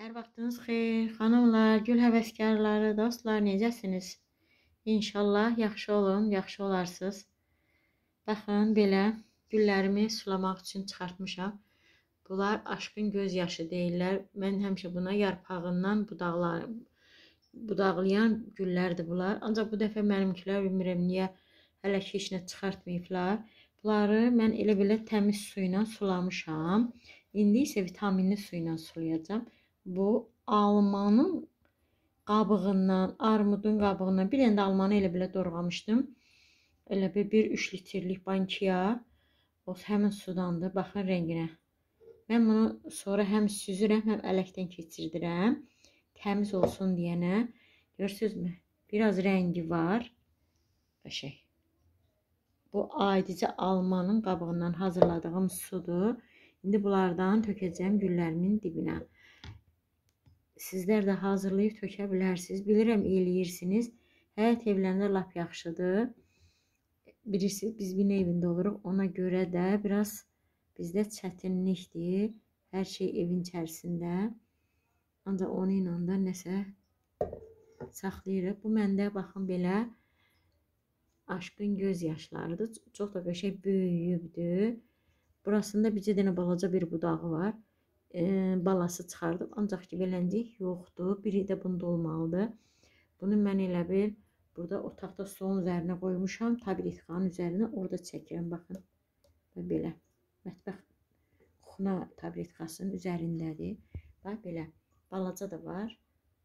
Hər vaxtınız xeyir, xanımlar, gül həvəskarları, dostlar, necəsiniz? İnşallah yaxşı olun, yaxşı olarsınız. Baxın, belə güllərimi sulamaq üçün çıxartmışam. Bunlar aşkın göz yaşı deyirlər. Mən həmişə buna yarpağından budaqlayan güllərdir bunlar. Ancaq bu dəfə mənimkilər bilmirəm niyə hələ ki heç nə çıxartmayıblar. Bunları mən elə-belə təmiz su ilə sulamışam. İndi isə vitaminli su ilə sulayacağam. Bu almanın qabığından, armudun qabığından, bir dənə də almanı elə-belə doğramışdım. Elə bir 3 litrlik bankaya, o həmin sudandır. Baxın rənginə. Mən bunu sonra həm süzürəm, həm ələkdən keçirdirəm. Təmiz olsun deyənə. Görürsünüzmü? Biraz rəngi var. Qəşəng. Bu adicə almanın qabığından hazırladığım sudur. İndi bunlardan tökəcəm güllərimin dibinə. Sizlər də hazırlayıb tökə bilərsiniz. Bilirəm, eləyirsiniz. Həyət evlərində lap yaxşıdır. Bilirsiniz, biz bir evində oluruq. Ona görə də biraz bizdə çətinlikdir. Hər şey evin içərisində. Ancaq onu ilə də nəsə saxlayırıq. Bu məndə baxın belə aşkın göz yaşlarıdır. Çox da qəşəng böyüyübdür. Burasında bircə dənə balaca bir budağı var. Balası çıxardıb, ancaq ki beləncik yoxdur. Biri də bunda olmalıdır. Bunu mən elə bir burada otaqda stolun üzərinə qoymuşam. Tabletkanın üzərinə orada çəkirəm. Baxın. Belə. Mətbəx xuna tabletkasının üzərindədir. Bax belə. Balaca da var.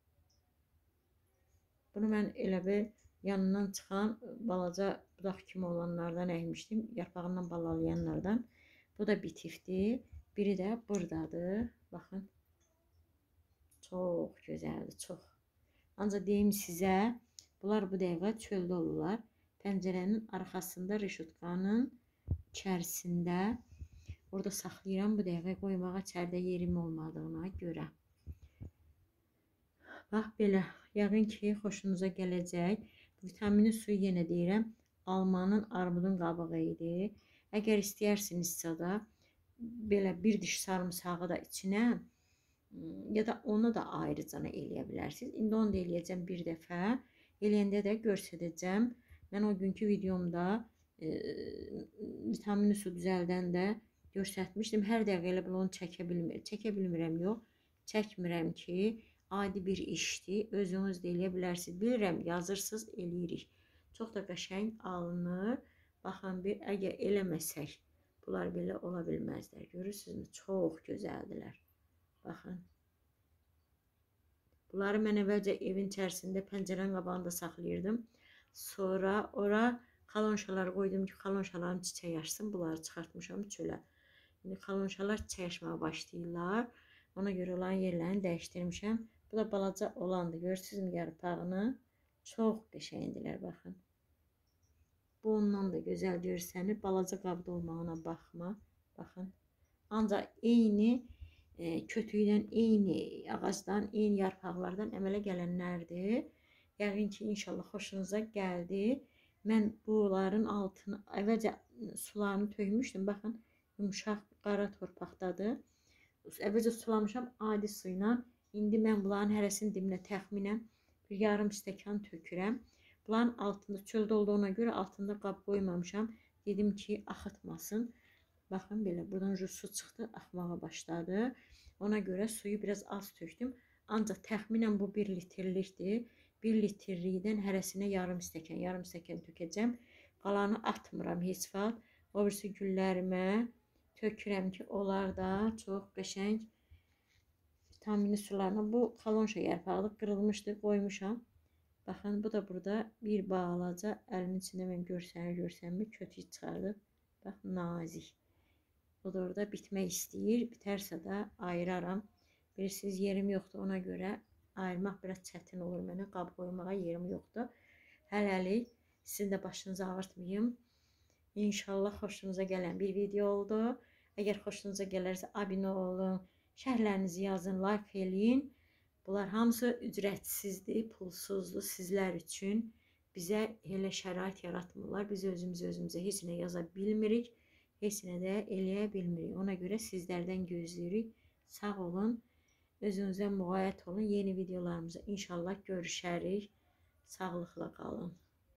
Bunu mən elə bir yanından çıxan balaca budaq kimi olanlardan əkmişdim. Yarpağından ballalayanlardan. Bu da bitifdir. Biri də buradadır. Baxın. Çox gözəldir, çox. Ancaq deyim sizə, bunlar bu dəqiqə çöldə olurlar. Pəncərənin arxasında, reşutkanın içərisində. Orada saxlayıram bu dəqiqə qoymağa içəridə yerim olmadığına görə. Bax belə. Yəqin ki, xoşunuza gələcək. Vitaminli suyu yenə deyirəm. Almanın, armudun qabığı idi. Əgər istəyərsinizsə də belə bir diş sarımsağı da içinə ya da onu da ayrıcana eləyə bilərsiniz. İndi onu da eləyəcəm bir dəfə. Eləyəndə də göstərəcəm. Mən o günkü videomda vitaminli su düzəldəndə göstərmişdim. Hər dəqiqə elə onu çəkə bilmirəm, yox. Çəkmirəm ki, adi bir işdir. Özünüz də eləyə bilərsiniz. Bilirəm, yazırsınız, eləyirik. Çox da qəşəng alınır. Baxın, əgər eləməsək, bunlar belə ola bilməzlər. Görürsünüzmü? Çox gözəldilər. Baxın. Bunları mən əvvəlcə evin içərisində pəncərənin qabağında saxlayırdım. Sonra ora kalonşalar qoydum ki, kalonşaların çiçək açsın. Bunları çıxartmışam çölə. İndi kalonşalar çiçək açmağa başlayırlar. Ona görə olan yerlərini dəyişdirmişəm. Bu da balaca olandı. Görürsünüzmü yarpağını? Çox qəşəngdilər, baxın. Bu ondan da gözəl görsənir. Balaca qabda olmağına baxma. Baxın. Ancaq eyni kötüydən, eyni ağacdan, eyni yarpaqlardan əmələ gələnlərdir. Yəqin ki, inşallah xoşunuza gəldi. Mən bunların altını, əvvəlcə sularını tökmüşdüm. Baxın, yumuşaq qara torpaqdadır. Əvvəlcə sulamışam adi su ilə. İndi mən bunların hərəsinin dibinə təxminən bir yarım stəkan tökürəm. Bunların altında çöldə olduğuna görə altında qab qoymamışam. Dedim ki, axıtmasın. Baxın belə, buradan su çıxdı, axmağa başladı. Ona görə suyu biraz az tökdüm. Ancaq təxminən bu 1 litrlikdir. 1 litrlikdən hərəsinə yarım stəkan tökəcəm. Qalanı atmıram heç vaxt. O birisi güllərimə tökürəm ki, onlar da çox qəşəng vitaminli sularına. Bu kalonşa yarpağı qırılmışdı, qoymuşam. Baxın, bu da burada bir balaca əlimin içində mən görsənmir, kötü çıxardı. Bax, nazik. O da orada bitmək istəyir. Bitərsə də ayıraram. Bilirsiniz, yerim yoxdur, ona görə ayırmaq biraz çətin olur mənə. Qab qoymağa yerim yoxdur. Hələlik sizin də başınızı ağırtmayayım. İnşallah xoşunuza gələn bir video oldu. Əgər xoşunuza gələrsə abunə olun, şərhlərinizi yazın, like eləyin. Bunlar hamısı ücretsizdir, pulsuzdur sizlər üçün. Bizə elə şərait yaratmırlar. Biz özümüzə heç nə yaza bilmirik, heç nə də eləyə bilmirik. Ona görə sizlərdən gözləyirik. Sağ olun. Özünüzə müğayət olun. Yeni videolarımızda inşallah görüşərik. Sağlıqla qalın.